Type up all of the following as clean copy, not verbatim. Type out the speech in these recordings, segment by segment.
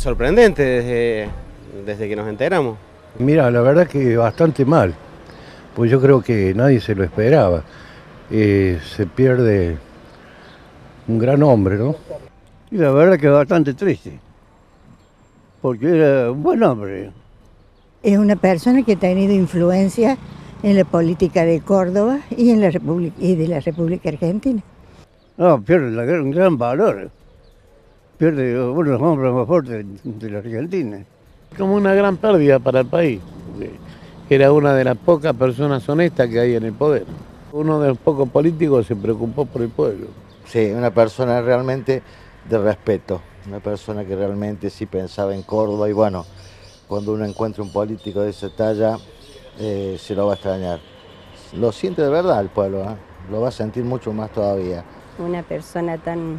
Sorprendente desde que nos enteramos. Mira, la verdad que bastante mal, pues yo creo que nadie se lo esperaba. Se pierde un gran hombre, ¿no? Y la verdad que bastante triste, porque era un buen hombre. Es una persona que ha tenido influencia en la política de Córdoba y en la de la República Argentina. No, pierde un gran valor, pierde uno de los hombres más fuertes de la Argentina. Como una gran pérdida para el país. Era una de las pocas personas honestas que hay en el poder. Uno de los pocos políticos se preocupó por el pueblo. Sí, una persona realmente de respeto, una persona que realmente sí pensaba en Córdoba y bueno, cuando uno encuentra un político de esa talla, se lo va a extrañar. Lo siente de verdad el pueblo, lo va a sentir mucho más todavía. Una persona tan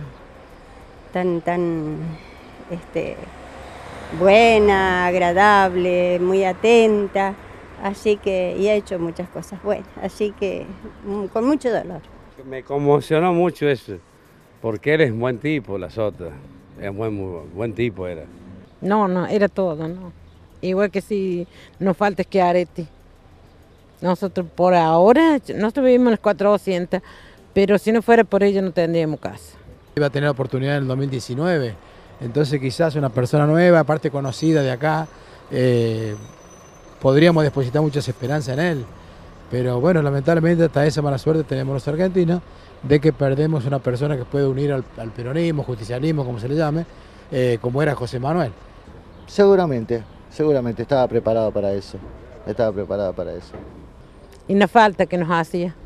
buena, agradable, muy atenta, así que, y ha hecho muchas cosas buenas, así que con mucho dolor. Me conmocionó mucho eso, porque él es un buen tipo, las otras, es muy buen tipo era. No, era todo, no. Igual que si nos falta Schiaretti. Nosotros por ahora, nosotros vivimos en las 400, pero si no fuera por ella no tendríamos casa. Iba a tener oportunidad en el 2019, entonces quizás una persona nueva, aparte conocida de acá, podríamos depositar muchas esperanzas en él. Pero bueno, lamentablemente hasta esa mala suerte tenemos los argentinos, de que perdemos una persona que puede unir al peronismo, justicialismo, como se le llame, como era José Manuel. Seguramente estaba preparado para eso, Y una falta que nos hacía.